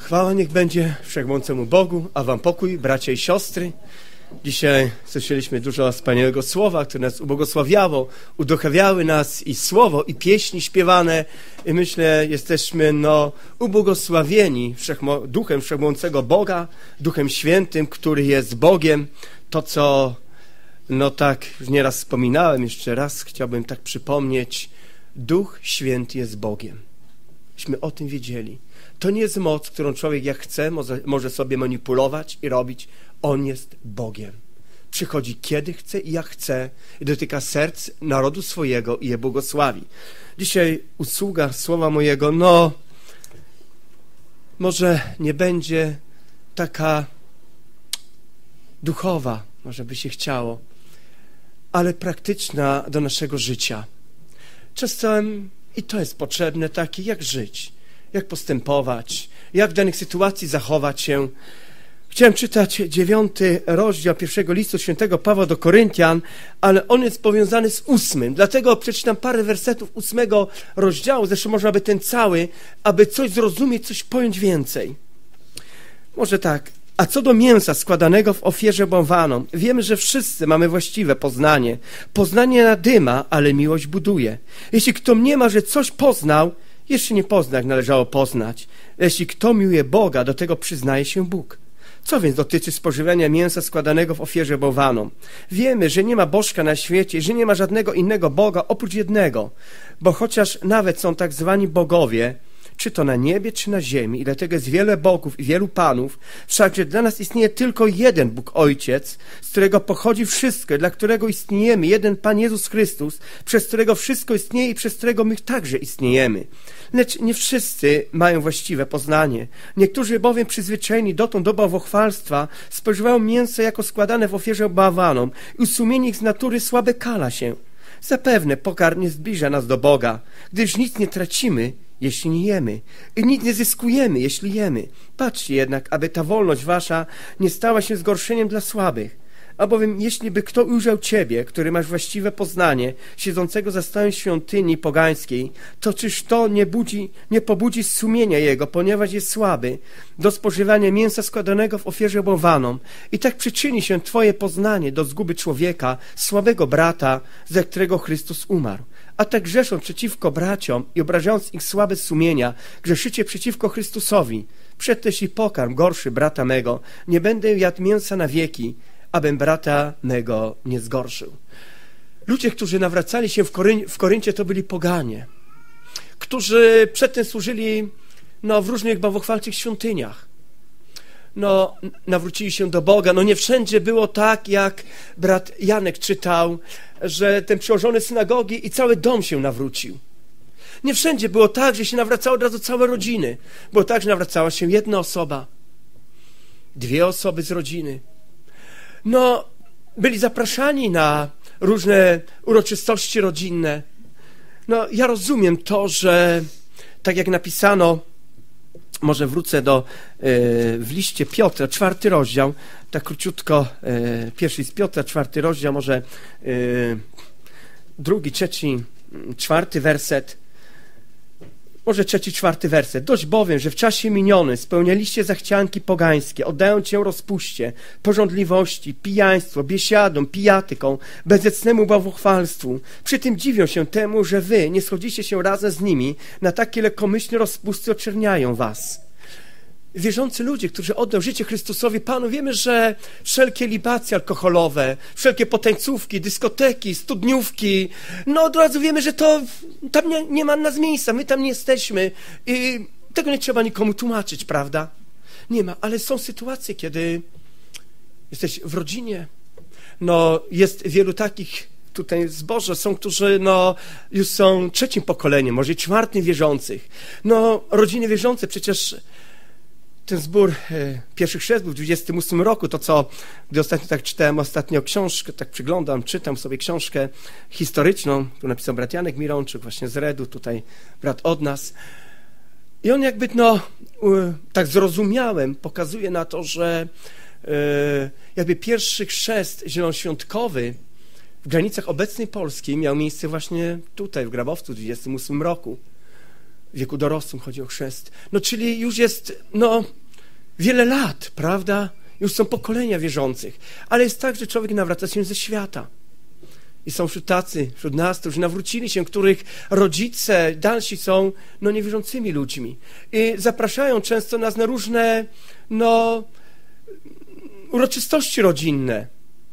Chwała niech będzie Wszechmogącemu Bogu, a wam pokój, bracia i siostry. Dzisiaj słyszeliśmy dużo wspaniałego słowa, które nas ubłogosławiało, uduchawiały nas i słowo, i pieśni śpiewane. I myślę, jesteśmy ubłogosławieni Duchem Wszechmogącego Boga, Duchem Świętym, który jest Bogiem. To, co tak już nieraz wspominałem, jeszcze raz chciałbym tak przypomnieć. Duch Święty jest Bogiem. Myśmy o tym wiedzieli. To nie jest moc, którą człowiek jak chce, może sobie manipulować i robić. On jest Bogiem. Przychodzi kiedy chce i jak chce i dotyka serc narodu swojego i je błogosławi. Dzisiaj usługa słowa mojego, może nie będzie taka duchowa, może by się chciało, ale praktyczna do naszego życia. Czasem i to jest potrzebne, takie jak żyć, jak postępować, jak w danych sytuacji zachować się. Chciałem czytać 9 rozdział 1 listu świętego Pawła do Koryntian, ale on jest powiązany z 8. Dlatego przeczytam parę wersetów 8 rozdziału, zresztą można by ten cały, aby coś zrozumieć, coś pojąć więcej. Może tak. A co do mięsa składanego w ofierze bałwanom, wiemy, że wszyscy mamy właściwe poznanie. Poznanie nadyma, ale miłość buduje. Jeśli kto mniema, że coś poznał, jeszcze nie pozna, jak należało poznać. Jeśli kto miłuje Boga, do tego przyznaje się Bóg. Co więc dotyczy spożywania mięsa składanego w ofierze bałwanom? Wiemy, że nie ma bożka na świecie, że nie ma żadnego innego Boga oprócz jednego. Bo chociaż nawet są tak zwani bogowie, czy to na niebie, czy na ziemi, i dlatego jest wiele bogów i wielu panów, wszakże dla nas istnieje tylko jeden Bóg Ojciec, z którego pochodzi wszystko, dla którego istniejemy, jeden Pan Jezus Chrystus, przez którego wszystko istnieje i przez którego my także istniejemy. Lecz nie wszyscy mają właściwe poznanie. Niektórzy bowiem przyzwyczajeni dotąd do bałwochwalstwa spożywają mięso jako składane w ofierze bałwanom i usumienie ich z natury słabe kala się. Zapewne pokarm nie zbliża nas do Boga, gdyż nic nie tracimy, jeśli nie jemy, i nic nie zyskujemy, jeśli jemy. Patrzcie jednak, aby ta wolność wasza nie stała się zgorszeniem dla słabych. Albowiem jeśli by kto ujrzał ciebie, który masz właściwe poznanie, siedzącego za stołem świątyni pogańskiej, to czyż to nie pobudzi sumienia jego, ponieważ jest słaby, do spożywania mięsa składanego w ofierze bałwanom, i tak przyczyni się twoje poznanie do zguby człowieka, słabego brata, za którego Chrystus umarł. A tak grzesząc przeciwko braciom i obrażając ich słabe sumienia, grzeszycie przeciwko Chrystusowi. Przeteż i pokarm gorszy brata mego, nie będę jadł mięsa na wieki, abym brata mego nie zgorszył. Ludzie, którzy nawracali się w Koryncie, to byli poganie, którzy przedtem służyli w różnych bałwochwalczych świątyniach. Nawrócili się do Boga. Nie wszędzie było tak, jak brat Janek czytał, że ten przełożony synagogi i cały dom się nawrócił. Nie wszędzie było tak, że się nawracało od razu całe rodziny. Było tak, że nawracała się jedna osoba, 2 osoby z rodziny. Byli zapraszani na różne uroczystości rodzinne. Ja rozumiem to, że tak jak napisano, może wrócę w liście Piotra, 4 rozdział, tak króciutko, 1 list Piotra, 4 rozdział, może 2, 3, 4 werset. Może 3, 4 werset. Dość bowiem, że w czasie minionym spełnialiście zachcianki pogańskie, oddając się rozpuście, pożądliwości, pijaństwo, biesiadom, pijatykom, bezecnemu bałwochwalstwu. Przy tym dziwią się temu, że wy nie schodzicie się razem z nimi na takie lekkomyślne rozpusty oczerniają was. Wierzący ludzie, którzy oddał życie Chrystusowi Panu, wiemy, że wszelkie libacje alkoholowe, wszelkie potańcówki, dyskoteki, studniówki, od razu wiemy, że to tam nie ma nas miejsca, my tam nie jesteśmy i tego nie trzeba nikomu tłumaczyć, prawda? Nie ma, ale są sytuacje, kiedy jesteś w rodzinie, jest wielu takich tutaj zboże, są, którzy już są 3. pokoleniem, może 4. wierzących. Rodziny wierzące przecież. Ten zbór pierwszych chrzest był w 28 roku, gdy ostatnio tak czytałem książkę, tak czytam sobie książkę historyczną, którą napisał brat Janek Mironczyk, właśnie z Redu, tutaj brat od nas. I on jakby, tak zrozumiałem, pokazuje na to, że jakby pierwszy chrzest zielonoświątkowy w granicach obecnej Polski miał miejsce właśnie tutaj, w Grabowcu, w 28 roku. w wieku dorosłym chodzi o chrzest. No czyli już jest, wiele lat, prawda? Już są pokolenia wierzących. Ale jest tak, że człowiek nawraca się ze świata. I są wśród nas, którzy nawrócili się, których rodzice dalsi są, niewierzącymi ludźmi. I zapraszają często nas na różne, uroczystości rodzinne.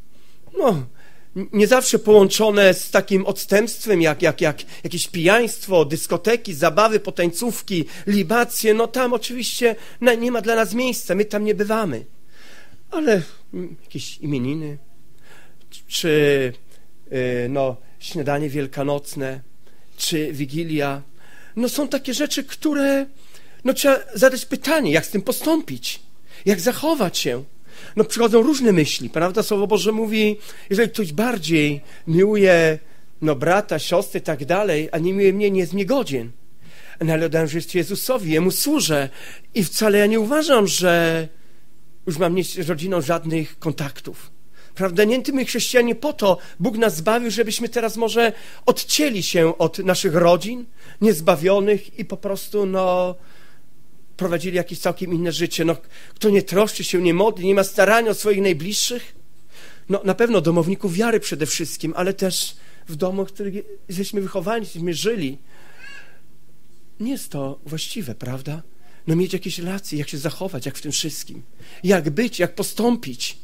Nie zawsze połączone z takim odstępstwem, jak jakieś pijaństwo, dyskoteki, zabawy, potańcówki, libacje. Tam oczywiście nie ma dla nas miejsca, my tam nie bywamy. Ale jakieś imieniny, czy śniadanie wielkanocne, czy Wigilia. Są takie rzeczy, które trzeba zadać pytanie, jak z tym postąpić, jak zachować się. Przychodzą różne myśli, prawda? Słowo Boże mówi, jeżeli ktoś bardziej miłuje brata, siostrę i tak dalej, a nie miłuje mnie, nie jest mnie godzien. Ale oddałem życie Jezusowi, Jemu służę i wcale ja nie uważam, że już mam mieć z rodziną żadnych kontaktów. Prawda? Nie my chrześcijanie po to Bóg nas zbawił, żebyśmy teraz może odcięli się od naszych rodzin, niezbawionych i po prostu prowadzili jakieś całkiem inne życie. Kto nie troszczy się, nie modli, nie ma starania o swoich najbliższych, na pewno domowników wiary przede wszystkim, ale też w domu, w którym jesteśmy wychowani, jesteśmy żyli. Nie jest to właściwe, prawda? Mieć jakieś relacje, jak się zachować, jak w tym wszystkim. Jak być, jak postąpić.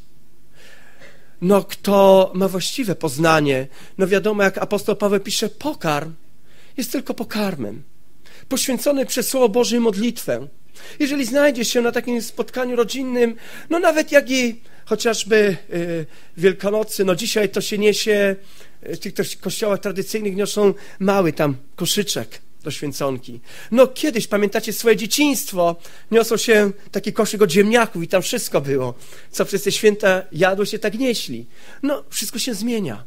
Kto ma właściwe poznanie, wiadomo, jak apostoł Paweł pisze, pokarm jest tylko pokarmem. Poświęcony przez Słowo Boże i modlitwę. Jeżeli znajdzie się na takim spotkaniu rodzinnym, nawet jak i chociażby Wielkanocy, dzisiaj to się niesie, w tych kościołach tradycyjnych niosą mały tam koszyczek do święconki. Kiedyś, pamiętacie swoje dzieciństwo, niosło się taki koszyk od ziemniaków i tam wszystko było, co przez te święta jadło się, tak nieśli. Wszystko się zmienia.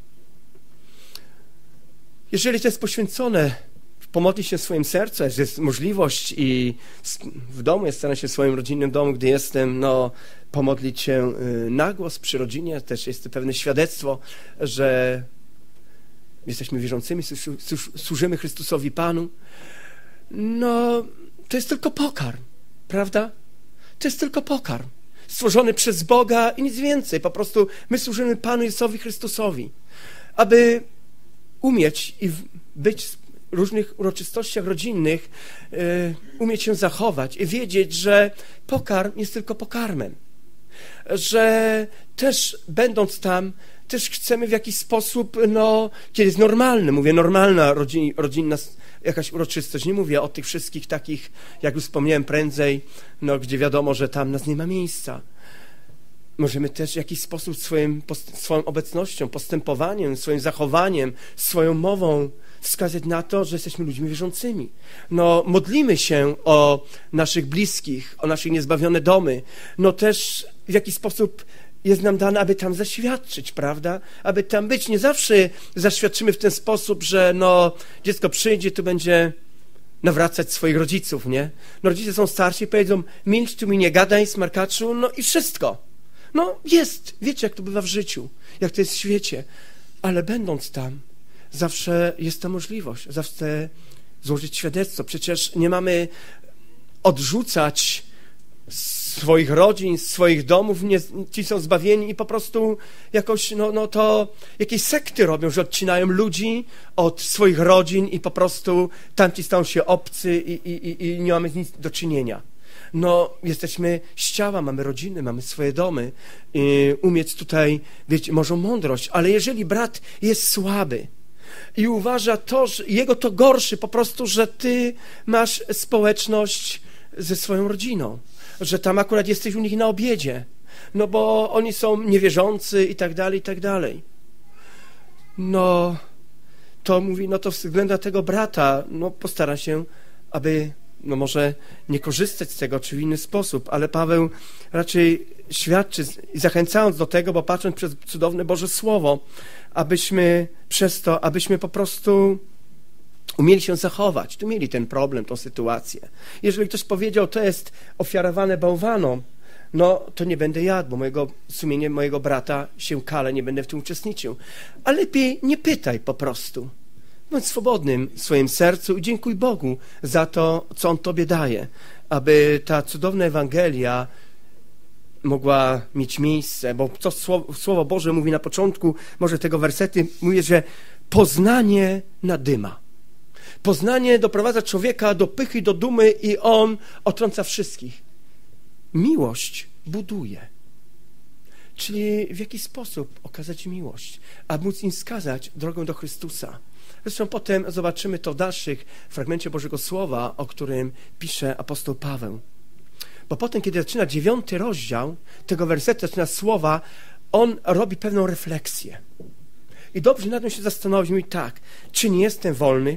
Jeżeli to jest poświęcone, pomodlić się w swoim sercu, jest możliwość i w domu, staram się w swoim rodzinnym domu, gdy jestem, pomodlić się na głos przy rodzinie, też jest to pewne świadectwo, że jesteśmy wierzącymi, służymy Chrystusowi Panu. To jest tylko pokarm, prawda? To jest tylko pokarm. Stworzony przez Boga i nic więcej. Po prostu my służymy Panu Jezusowi Chrystusowi. Aby umieć i być w różnych uroczystościach rodzinnych, umieć się zachować i wiedzieć, że pokarm jest tylko pokarmem. Że też będąc tam, też chcemy w jakiś sposób, kiedy jest normalny, mówię normalna rodzinna jakaś uroczystość, nie mówię o tych wszystkich takich, jak już wspomniałem prędzej, gdzie wiadomo, że tam nas nie ma miejsca. Możemy też w jakiś sposób swoją obecnością, postępowaniem, swoim zachowaniem, swoją mową wskazać na to, że jesteśmy ludźmi wierzącymi. Modlimy się o naszych bliskich, o nasze niezbawione domy. Też w jakiś sposób jest nam dane, aby tam zaświadczyć, prawda? Aby tam być. Nie zawsze zaświadczymy w ten sposób, że dziecko przyjdzie, tu będzie nawracać swoich rodziców, nie? Rodzice są starsi i powiedzą, milcz, tu mi nie gadaj, smarkaczu, i wszystko. Jest. Wiecie, jak to bywa w życiu, jak to jest w świecie. Ale będąc tam, zawsze jest ta możliwość, zawsze złożyć świadectwo. Przecież nie mamy odrzucać swoich rodzin, swoich domów, ci są zbawieni i po prostu jakoś, to jakieś sekty robią, że odcinają ludzi od swoich rodzin i po prostu tamci stają się obcy i nie mamy z nic do czynienia. Jesteśmy z ciała, mamy rodziny, mamy swoje domy, umieć tutaj, wiecie, może mądrość, ale jeżeli brat jest słaby i uważa to, że jego to gorszy po prostu, że ty masz społeczność ze swoją rodziną, że tam akurat jesteś u nich na obiedzie, bo oni są niewierzący i tak dalej, i tak dalej. To mówi, to względem tego brata, postara się, aby, może nie korzystać z tego, czy w inny sposób, ale Paweł raczej świadczy, zachęcając do tego, bo patrząc przez cudowne Boże Słowo, abyśmy po prostu umieli się zachować. Tu mieli ten problem, tą sytuację. Jeżeli ktoś powiedział, to jest ofiarowane bałwanom, to nie będę jadł, bo sumienie mojego brata się kale, nie będę w tym uczestniczył. A lepiej nie pytaj po prostu. Bądź swobodnym w swoim sercu i dziękuj Bogu za to, co On Tobie daje, aby ta cudowna Ewangelia mogła mieć miejsce, bo to Słowo Boże mówi na początku, może tego wersety, mówi, że poznanie nadyma. Poznanie doprowadza człowieka do pychy, do dumy i on otrąca wszystkich. Miłość buduje. Czyli w jaki sposób okazać miłość, aby móc im wskazać drogę do Chrystusa. Zresztą potem zobaczymy to w dalszych fragmencie Bożego Słowa, o którym pisze apostoł Paweł. Bo potem, kiedy zaczyna 9 rozdział tego wersetu, zaczyna słowa, on robi pewną refleksję. I dobrze nad tym się zastanowić, mówi tak, czy nie jestem wolny?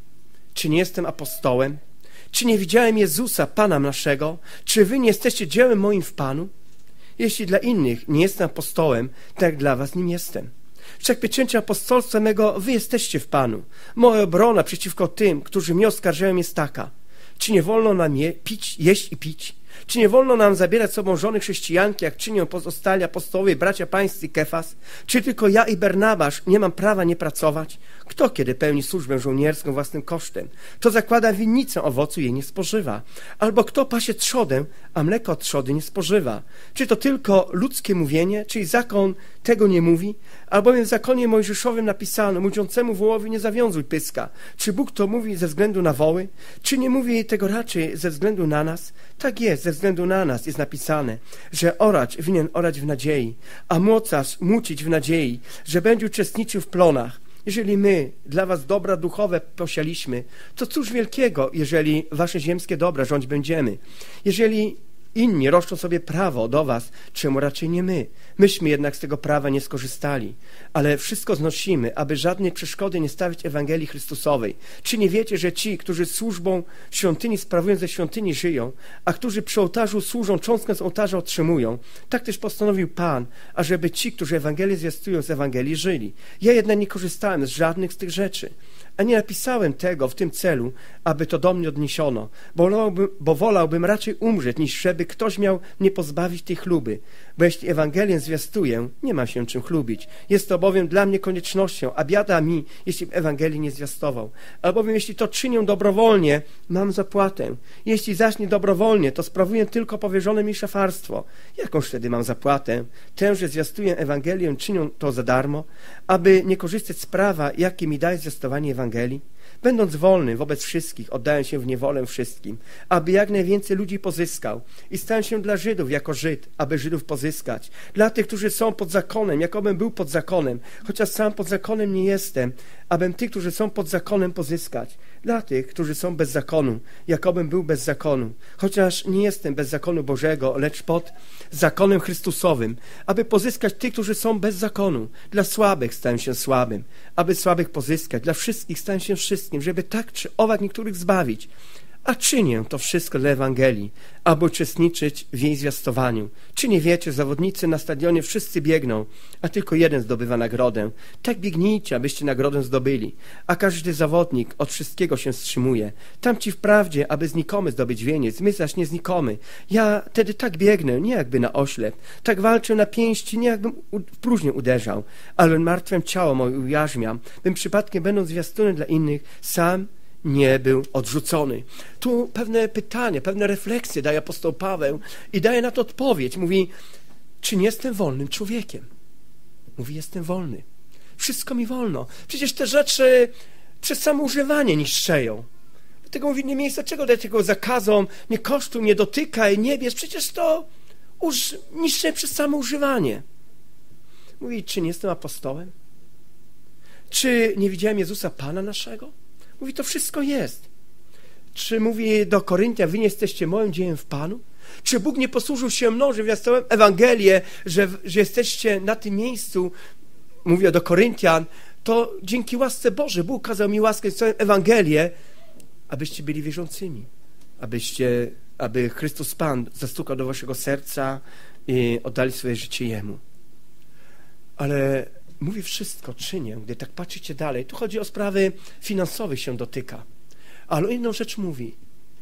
Czy nie jestem apostołem? Czy nie widziałem Jezusa, Pana naszego? Czy wy nie jesteście dziełem moim w Panu? Jeśli dla innych nie jestem apostołem, tak dla was nim jestem. Wszak pieczęcią apostolstwa mego wy jesteście w Panu. Moja obrona przeciwko tym, którzy mnie oskarżają, jest taka. Czy nie wolno nam jeść i pić? Czy nie wolno nam zabierać z sobą żony chrześcijanki, jak czynią pozostali apostołowie, bracia pańscy Kefas? Czy tylko ja i Barnabasz nie mam prawa nie pracować? Kto kiedy pełni służbę żołnierską własnym kosztem? To zakłada winnicę, owocu jej nie spożywa. Albo kto pasie trzodę, a mleko od trzody nie spożywa? Czy to tylko ludzkie mówienie? Czy i zakon tego nie mówi? Albowiem w zakonie mojżeszowym napisano, mówiącemu wołowi nie zawiązuj pyska. Czy Bóg to mówi ze względu na woły? Czy nie mówi tego raczej ze względu na nas? Tak jest, ze względu na nas jest napisane, że oracz winien orać w nadziei, a młocarz mucić w nadziei, że będzie uczestniczył w plonach. Jeżeli my dla was dobra duchowe posialiśmy, to cóż wielkiego, jeżeli wasze ziemskie dobra rządź będziemy. Jeżeli inni roszczą sobie prawo do was, czemu raczej nie my? Myśmy jednak z tego prawa nie skorzystali, ale wszystko znosimy, aby żadnej przeszkody nie stawić Ewangelii Chrystusowej. Czy nie wiecie, że ci, którzy służbą świątyni sprawują, ze świątyni żyją, a którzy przy ołtarzu służą, cząstkę z ołtarza otrzymują? Tak też postanowił Pan, ażeby ci, którzy Ewangelię zwiastują, z Ewangelii żyli. Ja jednak nie korzystałem z żadnych z tych rzeczy, a nie napisałem tego w tym celu, aby to do mnie odniesiono, bo wolałbym raczej umrzeć, niż żeby ktoś miał mnie pozbawić tej chluby. Bo jeśli Ewangelię zwiastuję, nie mam się czym chlubić. Jest to bowiem dla mnie koniecznością, a biada mi, jeśli Ewangelii nie zwiastował. Albowiem jeśli to czynię dobrowolnie, mam zapłatę. Jeśli zaś nie dobrowolnie, to sprawuję tylko powierzone mi szafarstwo. Jakąż wtedy mam zapłatę? Tę, że zwiastuję Ewangelię, czynią to za darmo, aby nie korzystać z prawa, jakie mi daje zwiastowanie Ewangelii? Będąc wolny wobec wszystkich, oddaję się w niewolę wszystkim, aby jak najwięcej ludzi pozyskał i stałem się dla Żydów jako Żyd, aby Żydów pozyskać. Dla tych, którzy są pod zakonem, jakobym był pod zakonem, chociaż sam pod zakonem nie jestem, abym tych, którzy są pod zakonem, pozyskać. Dla tych, którzy są bez zakonu, jakobym był bez zakonu, chociaż nie jestem bez zakonu Bożego, lecz pod zakonem Chrystusowym, aby pozyskać tych, którzy są bez zakonu. Dla słabych stałem się słabym, aby słabych pozyskać. Dla wszystkich stałem się wszystkim, żeby tak czy owak niektórych zbawić. A czynię to wszystko dla Ewangelii, aby uczestniczyć w jej zwiastowaniu. Czy nie wiecie, zawodnicy na stadionie wszyscy biegną, a tylko jeden zdobywa nagrodę. Tak biegnijcie, abyście nagrodę zdobyli. A każdy zawodnik od wszystkiego się wstrzymuje. Tamci wprawdzie, aby znikomy zdobyć wieniec, my zaś nie znikomy. Ja tedy tak biegnę, nie jakby na oślep. Tak walczę na pięści, nie jakbym w próżnię uderzał. Ale martwem ciało moje ujarzmiam, bym przypadkiem będąc zwiastunem dla innych, sam nie był odrzucony. Tu pewne pytanie, pewne refleksje daje apostoł Paweł i daje na to odpowiedź. Mówi, czy nie jestem wolnym człowiekiem? Mówi, jestem wolny. Wszystko mi wolno. Przecież te rzeczy przez samo używanie niszczeją. Dlatego mówi, nie miejsce, czego dać tego zakazom, nie kosztuj, nie dotykaj, nie bierz. Przecież to niszczy przez samo używanie. Mówi, czy nie jestem apostołem? Czy nie widziałem Jezusa, Pana naszego? Mówi, to wszystko jest. Czy mówi do Koryntian, wy nie jesteście moim dziełem w Panu? Czy Bóg nie posłużył się mną, że zwiastowałem Ewangelię, że jesteście na tym miejscu, mówię do Koryntian, to dzięki łasce Bożej Bóg kazał mi łaskę, zwiastowałem Ewangelię, abyście byli wierzącymi, aby Chrystus Pan zastukał do waszego serca i oddali swoje życie Jemu. Ale mówi, wszystko czynię, gdy tak patrzycie dalej. Tu chodzi o sprawy finansowe, się dotyka. Ale inną rzecz mówi,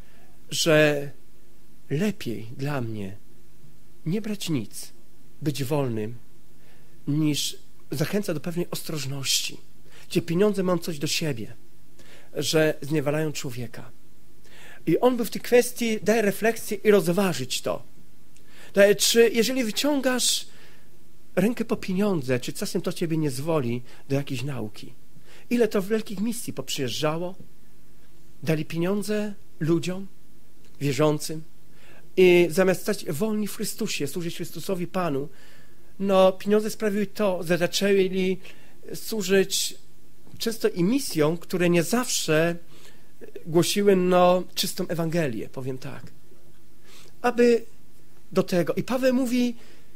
że lepiej dla mnie nie brać nic, być wolnym, niż zachęca do pewnej ostrożności. gdzie pieniądze mają coś do siebie, że zniewalają człowieka. I on był w tej kwestii, daje refleksję i rozważyć to. Czy jeżeli wyciągasz rękę po pieniądze, czy czasem to ciebie nie zwoli do jakiejś nauki? Ile to w wielkich misji poprzyjeżdżało? Dali pieniądze ludziom wierzącym i zamiast stać wolni w Chrystusie, służyć Chrystusowi Panu, pieniądze sprawiły to, że zaczęli służyć często i misjom, które nie zawsze głosiły czystą Ewangelię, powiem tak. Aby do tego. I Paweł mówi,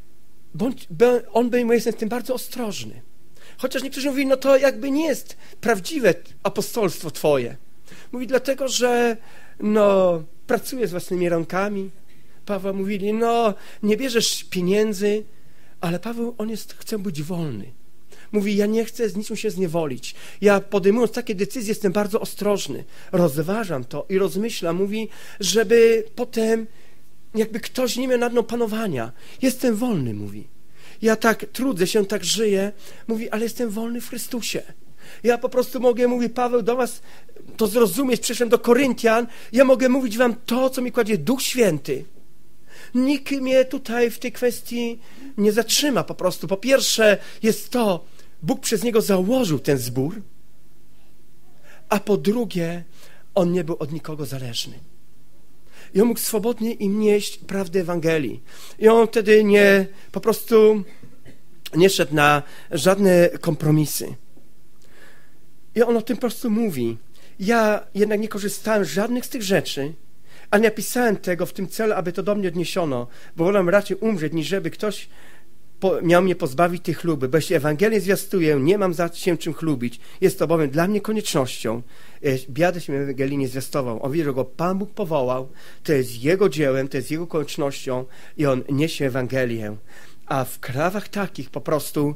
jestem z tym bardzo ostrożny. Chociaż niektórzy mówili, to jakby nie jest prawdziwe apostolstwo twoje. Mówi dlatego, że pracujesz z własnymi rękami. Paweł mówili, nie bierzesz pieniędzy, ale Paweł, chce być wolny. Mówi, ja nie chcę z niczym się zniewolić. Ja podejmując takie decyzje jestem bardzo ostrożny. Rozważam to i rozmyślam. Mówi, żeby potem jakby ktoś nie miał nad mną panowania. Jestem wolny, mówi. Ja tak trudzę się, tak żyję. Mówi, ale jestem wolny w Chrystusie. Ja po prostu mogę, mówi Paweł, do was to zrozumieć. Przyszedłem do Koryntian. Ja mogę mówić wam to, co mi kładzie Duch Święty. Nikt mnie tutaj w tej kwestii nie zatrzyma po prostu. Po pierwsze jest to, Bóg przez niego założył ten zbór, a po drugie, on nie był od nikogo zależny. I on mógł swobodnie im nieść prawdę Ewangelii. I on wtedy po prostu nie szedł na żadne kompromisy. I on o tym po prostu mówi. Ja jednak nie korzystałem z żadnych z tych rzeczy, ale nie napisałem tego w tym celu, aby to do mnie odniesiono, bo wolę raczej umrzeć, niż żeby ktoś miał mnie pozbawić tej chluby. Bo jeśli Ewangelię zwiastuję, nie mam za się czym chlubić. Jest to bowiem dla mnie koniecznością. Biada się Ewangelii nie zwiastował. On wie, że go Pan Bóg powołał. To jest Jego dziełem, to jest Jego koniecznością i On niesie Ewangelię. A w krawach takich po prostu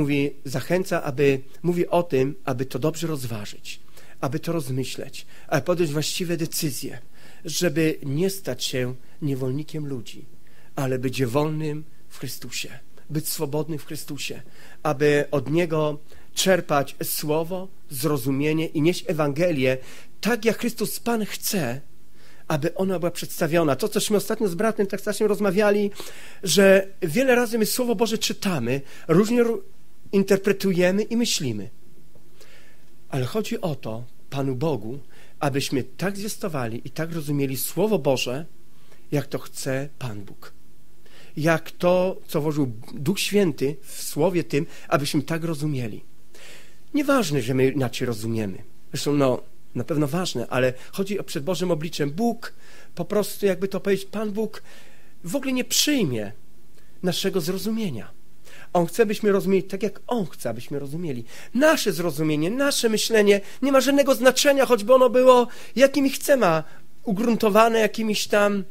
mówi o tym, aby to dobrze rozważyć, aby to rozmyśleć, aby podjąć właściwe decyzje, żeby nie stać się niewolnikiem ludzi, ale być wolnym w Chrystusie, być swobodnym w Chrystusie, aby od Niego czerpać słowo, zrozumienie i nieść Ewangelię tak, jak Chrystus Pan chce, aby ona była przedstawiona. To, cośmy ostatnio z bratem tak strasznie rozmawiali, że wiele razy my Słowo Boże czytamy, różnie interpretujemy i myślimy. Ale chodzi o to, Panu Bogu, abyśmy tak zwiastowali i tak rozumieli Słowo Boże, jak to chce Pan Bóg. Jak to, co włożył Duch Święty w Słowie tym, abyśmy tak rozumieli. Nieważne, że my inaczej rozumiemy. Zresztą, na pewno ważne, ale chodzi o przed Bożym obliczem. Bóg, po prostu, jakby to powiedzieć, Pan Bóg w ogóle nie przyjmie naszego zrozumienia. On chce, byśmy rozumieli tak, jak On chce, abyśmy rozumieli. Nasze zrozumienie, nasze myślenie nie ma żadnego znaczenia, choćby ono było jakimi chcemy, ugruntowane jakimiś tam,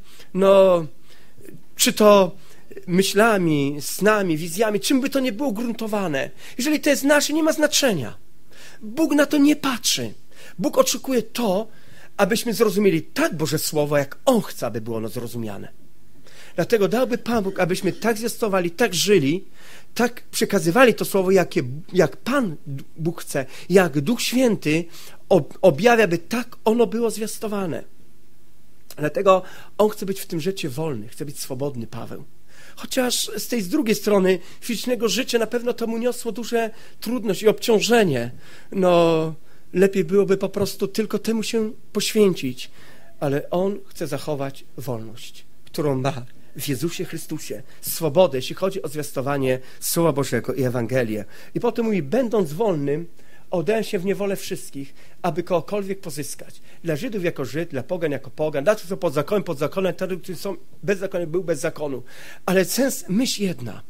czy to myślami, snami, wizjami, czym by to nie było ugruntowane. Jeżeli to jest nasze, nie ma znaczenia. Bóg na to nie patrzy. Bóg oczekuje to, abyśmy zrozumieli tak Boże Słowo, jak On chce, aby było ono zrozumiane. Dlatego dałby Pan Bóg, abyśmy tak zwiastowali, tak żyli, tak przekazywali to Słowo, jak Pan Bóg chce, jak Duch Święty objawia, by tak ono było zwiastowane. Dlatego On chce być w tym życiu wolny, chce być swobodny, Paweł. Chociaż z drugiej strony fizycznego życia na pewno to mu niosło duże trudność i obciążenie. Lepiej byłoby po prostu tylko temu się poświęcić, ale on chce zachować wolność, którą ma w Jezusie Chrystusie, swobodę, jeśli chodzi o zwiastowanie Słowa Bożego i Ewangelię. I potem mówi, będąc wolnym, oddałem się w niewolę wszystkich, aby kogokolwiek pozyskać. Dla Żydów jako Żyd, dla pogan jako pogan, dla tych, co pod zakonem, tych, którzy są bez zakonu, był bez zakonu. Ale myśl jedna.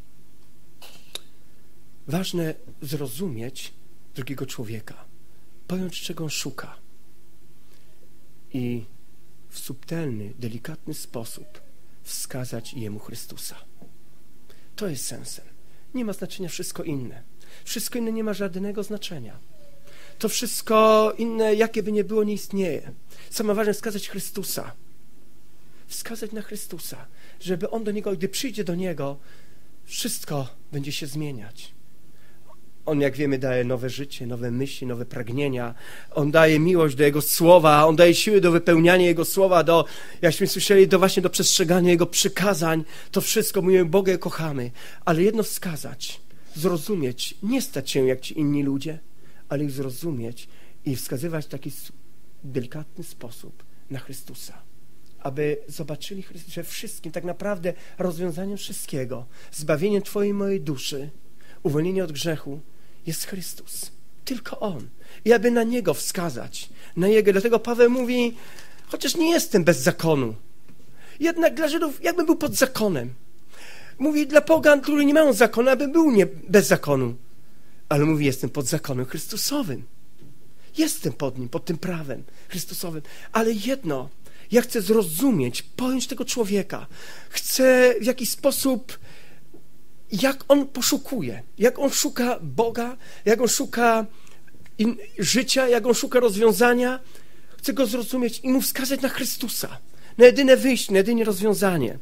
Ważne zrozumieć drugiego człowieka, pojąć, czego on szuka i w subtelny, delikatny sposób wskazać jemu Chrystusa. To jest sensem. Nie ma znaczenia wszystko inne. Wszystko inne nie ma żadnego znaczenia. To wszystko inne, jakie by nie było, nie istnieje. Samo ważne wskazać Chrystusa. Wskazać na Chrystusa, żeby On do Niego, gdy przyjdzie do Niego, wszystko będzie się zmieniać. On, jak wiemy, daje nowe życie, nowe myśli, nowe pragnienia. On daje miłość do Jego Słowa, On daje siły do wypełniania Jego Słowa, jakśmy słyszeli, właśnie do przestrzegania Jego przykazań. To wszystko, mówimy, Boga kochamy. Ale jedno wskazać, zrozumieć, nie stać się jak ci inni ludzie, ale ich zrozumieć i wskazywać w taki delikatny sposób na Chrystusa. Aby zobaczyli, że wszystkim, tak naprawdę rozwiązaniem wszystkiego, zbawieniem twojej i mojej duszy, uwolnienie od grzechu jest Chrystus. Tylko On. I aby na Niego wskazać. Na Jego. Dlatego Paweł mówi, chociaż nie jestem bez zakonu. Jednak dla Żydów, jakbym był pod zakonem. Mówi dla pogan, którzy nie mają zakonu, abym był bez zakonu. Ale mówi, jestem pod zakonem Chrystusowym. Jestem pod nim, pod tym prawem Chrystusowym. Ale jedno, ja chcę zrozumieć, pojąć tego człowieka. Chcę w jakiś sposób, jak on poszukuje, jak on szuka Boga, jak on szuka życia, jak on szuka rozwiązania. Chcę go zrozumieć i mu wskazać na Chrystusa, na jedyne wyjście, na jedyne rozwiązanie.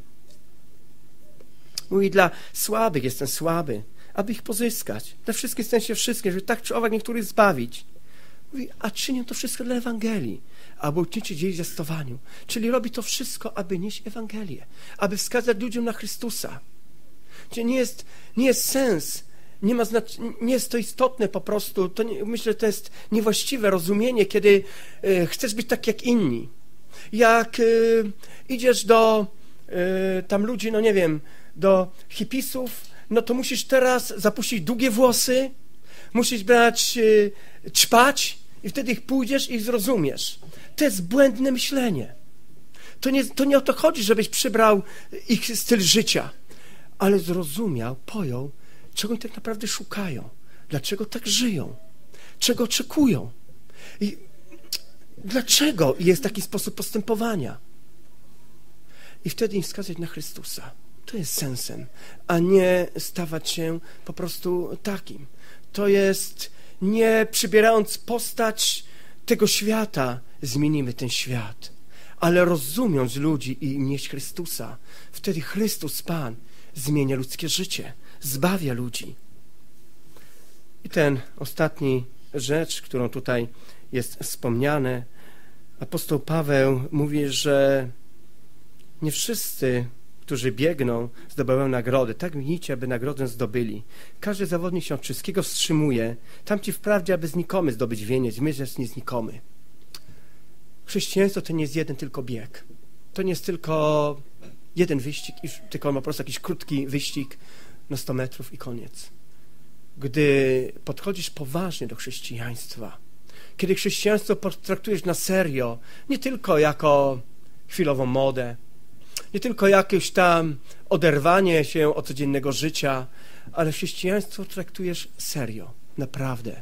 Mówi, dla słabych jestem słaby, aby ich pozyskać. Dla wszystkich stać się wszystkim, żeby tak czy owak niektórych zbawić. Mówi, a czynię to wszystko dla Ewangelii, aby ucznicy dzieli w zwiastowaniu. Czyli robi to wszystko, aby nieść Ewangelię, aby wskazać ludziom na Chrystusa. Czyli nie jest sens, nie jest to istotne po prostu. Myślę, że to jest niewłaściwe rozumienie, kiedy chcesz być tak jak inni. Jak idziesz do tam ludzi, no nie wiem, do hipisów, no to musisz teraz zapuścić długie włosy, musisz brać ćpać i wtedy ich pójdziesz i ich zrozumiesz. To jest błędne myślenie. To nie o to chodzi, żebyś przybrał ich styl życia, ale zrozumiał, pojął, czego oni tak naprawdę szukają, dlaczego tak żyją, czego oczekują i dlaczego jest taki sposób postępowania. I wtedy im wskazać na Chrystusa. To jest sensem, a nie stawać się po prostu takim. To jest nie przybierając postać tego świata, zmienimy ten świat, ale rozumiąc ludzi i nieść Chrystusa. Wtedy Chrystus Pan zmienia ludzkie życie, zbawia ludzi. I ten ostatni rzecz, którą tutaj jest wspomniane, apostoł Paweł mówi, że nie wszyscy, którzy biegną, zdobywają nagrody. Tak biegnijcie, aby nagrodę zdobyli. Każdy zawodnik się od wszystkiego wstrzymuje. Tamci wprawdzie, aby znikomy zdobyć wieniec, my jest nieznikomy. Chrześcijaństwo to nie jest jeden tylko bieg. To nie jest tylko jeden wyścig, tylko ma po prostu jakiś krótki wyścig na 100 metrów i koniec. Gdy podchodzisz poważnie do chrześcijaństwa, kiedy chrześcijaństwo potraktujesz na serio, nie tylko jako chwilową modę, nie tylko jakieś tam oderwanie się od codziennego życia, ale chrześcijaństwo traktujesz serio, naprawdę.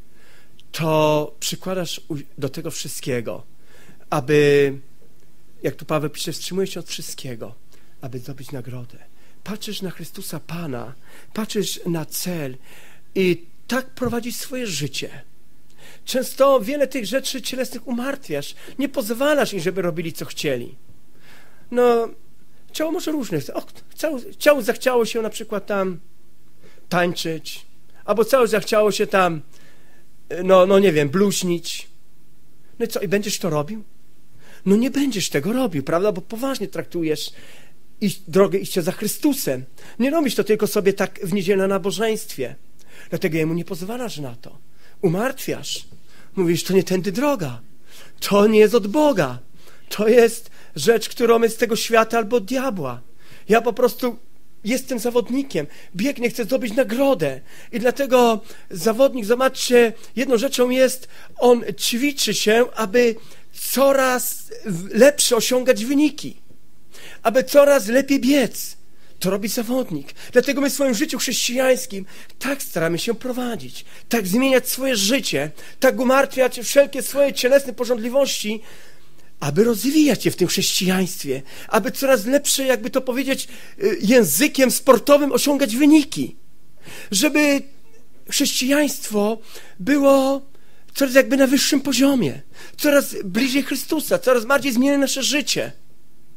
To przykładasz do tego wszystkiego, aby, jak tu Paweł pisze, wstrzymujesz się od wszystkiego, aby zdobyć nagrodę. Patrzysz na Chrystusa Pana, patrzysz na cel i tak prowadzisz swoje życie. Często wiele tych rzeczy cielesnych umartwiasz, nie pozwalasz im, żeby robili, co chcieli. No, ciało może różne. Ciało zachciało się na przykład tam tańczyć, albo ciało zachciało się tam, no nie wiem, bluźnić. No i co, i będziesz to robił? No nie będziesz tego robił, prawda? Bo poważnie traktujesz drogę iścia za Chrystusem. Nie robisz to tylko sobie tak w niedzielę na nabożeństwie. Dlatego Jemu nie pozwalasz na to. Umartwiasz. Mówisz, to nie tędy droga. To nie jest od Boga. To jest rzecz, którą jest z tego świata albo od diabła. Ja po prostu jestem zawodnikiem. Biegnę, chcę zdobyć nagrodę. I dlatego zawodnik, zobaczcie, jedną rzeczą jest, on ćwiczy się, aby coraz lepsze osiągać wyniki. Aby coraz lepiej biec. To robi zawodnik. Dlatego my w swoim życiu chrześcijańskim tak staramy się prowadzić, tak zmieniać swoje życie, tak umartwiać wszelkie swoje cielesne pożądliwości, aby rozwijać się w tym chrześcijaństwie, aby coraz lepsze, jakby to powiedzieć, językiem sportowym osiągać wyniki. Żeby chrześcijaństwo było coraz jakby na wyższym poziomie, coraz bliżej Chrystusa, coraz bardziej zmienia nasze życie.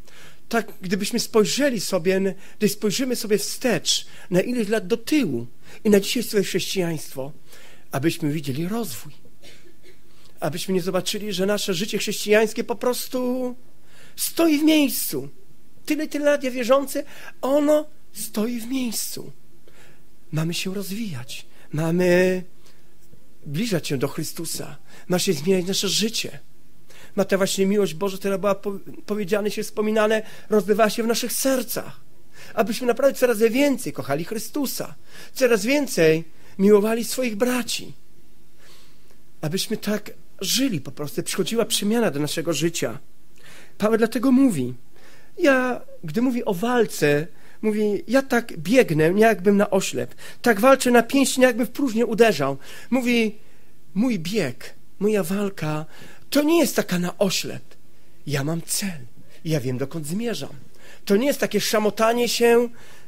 tak gdybyśmy spojrzymy sobie wstecz na ileś lat do tyłu i na dzisiaj swoje chrześcijaństwo, abyśmy widzieli rozwój. Abyśmy nie zobaczyli, że nasze życie chrześcijańskie po prostu stoi w miejscu. Tyle lat ja wierzący, ono stoi w miejscu. Mamy się rozwijać. Mamy zbliżać się do Chrystusa. Ma się zmieniać nasze życie. Ma ta właśnie miłość Boża, która była powiedziane się, wspominane, rozbywała się w naszych sercach. Abyśmy naprawdę coraz więcej kochali Chrystusa. Coraz więcej miłowali swoich braci. Abyśmy tak żyli po prostu. Przychodziła przemiana do naszego życia. Paweł dlatego mówi, gdy mówi o walce, mówi, ja tak biegnę, nie jakbym na oślep. Tak walczę na pięści, nie jakbym w próżnię uderzał. Mówi, mój bieg, moja walka, to nie jest taka na oślep. Ja mam cel. Ja wiem, dokąd zmierzam. To nie jest takie szamotanie się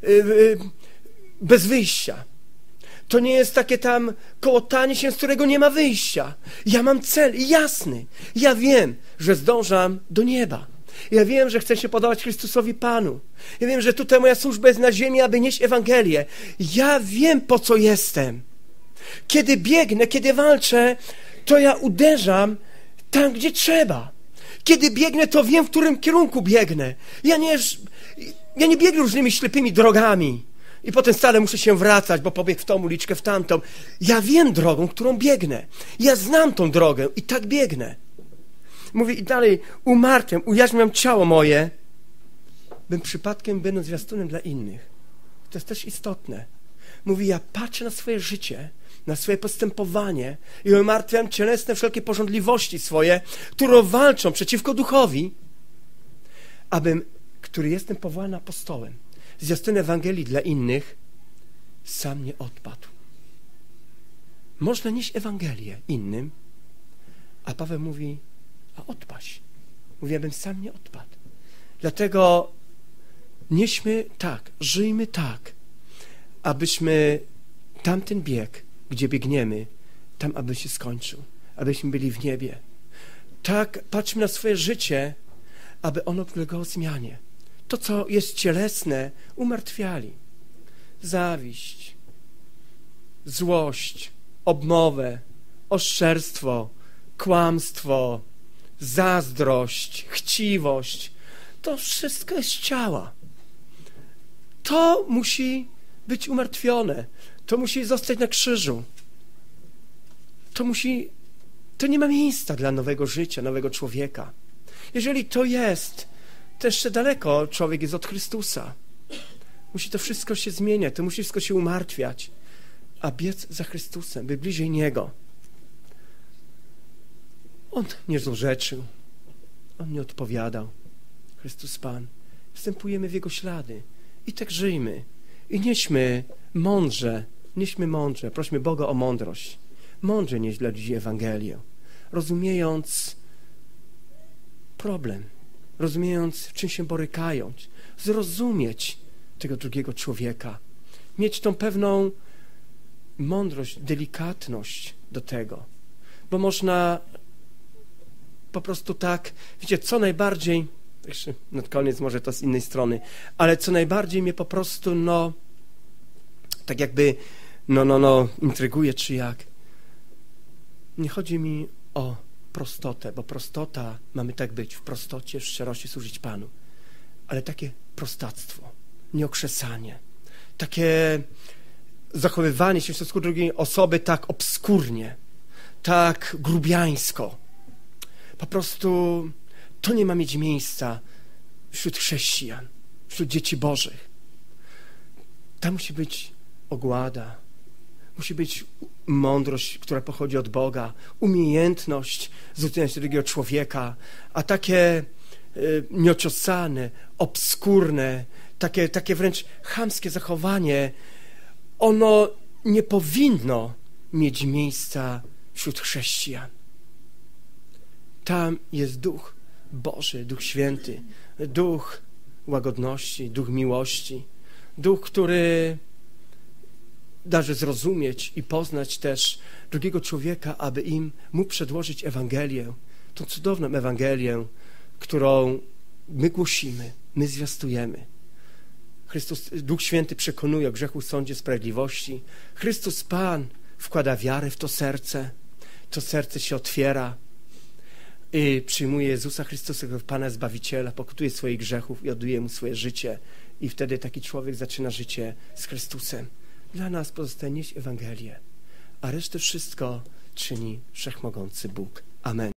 bez wyjścia. To nie jest takie tam kołotanie się, z którego nie ma wyjścia. Ja mam cel jasny. Ja wiem, że zdążam do nieba. Ja wiem, że chcę się podobać Chrystusowi Panu. Ja wiem, że tutaj moja służba jest na ziemi, aby nieść Ewangelię. Ja wiem, po co jestem. Kiedy biegnę, kiedy walczę, to ja uderzam tam, gdzie trzeba. Kiedy biegnę, to wiem, w którym kierunku biegnę. Ja nie biegnę różnymi ślepymi drogami i potem stale muszę się wracać, bo pobiegł w tą uliczkę, w tamtą. Ja wiem drogą, którą biegnę. Ja znam tą drogę i tak biegnę. Mówi i dalej, umartwiam, ujarzmiam ciało moje, bym przypadkiem będąc zwiastunem dla innych. To jest też istotne. Mówi, ja patrzę na swoje życie, na swoje postępowanie i umartwiam cielesne wszelkie pożądliwości swoje, które walczą przeciwko duchowi, który jestem powołany apostołem, zwiastunem Ewangelii dla innych, sam nie odpadł. Można nieść Ewangelię innym, a Paweł mówi, a odpaść. Mówi, abym sam nie odpadł. Dlatego nieśmy tak, żyjmy tak, abyśmy tamten bieg, gdzie biegniemy, tam aby się skończył, abyśmy byli w niebie. Tak patrzmy na swoje życie, aby ono ulegało zmianie. To, co jest cielesne, umartwiali. Zawiść, złość, obmowę, oszczerstwo, kłamstwo, zazdrość, chciwość. To wszystko jest z ciała. To musi być umartwione. To musi zostać na krzyżu. To nie ma miejsca dla nowego życia, nowego człowieka. Jeżeli to jest, to jeszcze daleko człowiek jest od Chrystusa. Musi to wszystko się zmieniać, to musi wszystko się umartwiać, a biec za Chrystusem, by bliżej Niego. On nie złorzeczył, On nie odpowiadał. Chrystus Pan. Wstępujemy w Jego ślady i tak żyjmy. I nieśmy mądrze, prośmy Boga o mądrość. Mądrze nieść dla ludzi Ewangelię, rozumiejąc problem, rozumiejąc, w czym się borykają, zrozumieć tego drugiego człowieka, mieć tą pewną mądrość, delikatność do tego, bo można po prostu tak, wiecie, co najbardziej, jeszcze na koniec może to z innej strony, ale co najbardziej mnie po prostu, tak jakby, intryguje, czy jak. Nie chodzi mi o prostotę, bo prostota, mamy tak być, w prostocie, w szczerości służyć Panu, ale takie prostactwo, nieokrzesanie, takie zachowywanie się w stosunku do drugiej osoby tak obskurnie, tak grubiańsko. Po prostu to nie ma mieć miejsca wśród chrześcijan, wśród dzieci Bożych. Tam musi być ogłada, musi być mądrość, która pochodzi od Boga, umiejętność zwrócenia się do drugiego człowieka, a takie nieociosane, obskurne, takie wręcz chamskie zachowanie, ono nie powinno mieć miejsca wśród chrześcijan. Tam jest Duch Boży, Duch Święty, Duch łagodności, Duch miłości, Duch, który darzy zrozumieć i poznać też drugiego człowieka, aby im mógł przedłożyć Ewangelię, tą cudowną Ewangelię, którą my głosimy, my zwiastujemy. Duch Święty przekonuje o grzechu, sądzie, sprawiedliwości. Chrystus Pan wkłada wiarę w to serce się otwiera i przyjmuje Jezusa Chrystusa jako Pana Zbawiciela, pokutuje swoich grzechów i odduje Mu swoje życie i wtedy taki człowiek zaczyna życie z Chrystusem. Dla nas pozostaje nieść Ewangelię, a resztę wszystko czyni Wszechmogący Bóg. Amen.